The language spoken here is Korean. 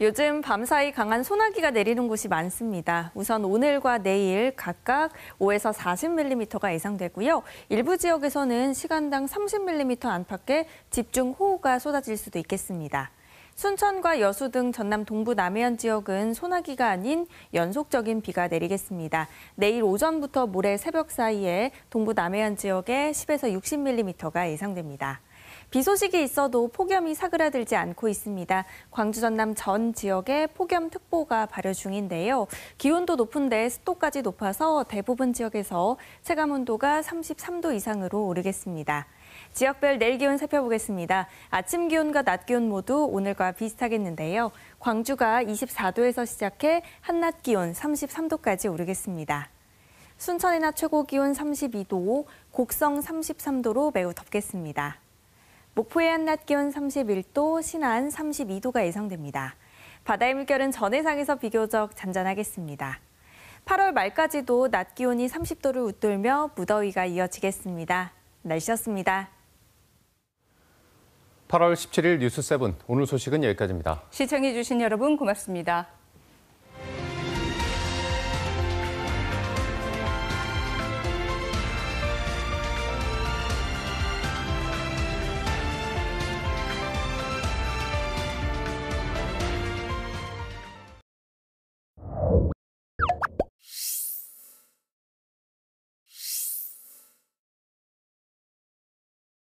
요즘 밤사이 강한 소나기가 내리는 곳이 많습니다. 우선 오늘과 내일 각각 5에서 40mm가 예상되고요. 일부 지역에서는 시간당 30mm 안팎의 집중 호우가 쏟아질 수도 있겠습니다. 순천과 여수 등 전남 동부 남해안 지역은 소나기가 아닌 연속적인 비가 내리겠습니다. 내일 오전부터 모레 새벽 사이에 동부 남해안 지역에 10에서 60mm가 예상됩니다. 비 소식이 있어도 폭염이 사그라들지 않고 있습니다. 광주 전남 전 지역에 폭염특보가 발효 중인데요. 기온도 높은데 습도까지 높아서 대부분 지역에서 체감온도가 33도 이상으로 오르겠습니다. 지역별 내일 기온 살펴보겠습니다. 아침 기온과 낮 기온 모두 오늘과 비슷하겠는데요. 광주가 24도에서 시작해 한낮 기온 33도까지 오르겠습니다. 순천의 낮 최고 기온 32도, 곡성 33도로 매우 덥겠습니다. 목포의 한낮 기온 31도, 신안 32도가 예상됩니다. 바다의 물결은 전해상에서 비교적 잔잔하겠습니다. 8월 말까지도 낮 기온이 30도를 웃돌며 무더위가 이어지겠습니다. 날씨였습니다. 8월 17일 뉴스7 오늘 소식은 여기까지입니다. 시청해주신 여러분 고맙습니다.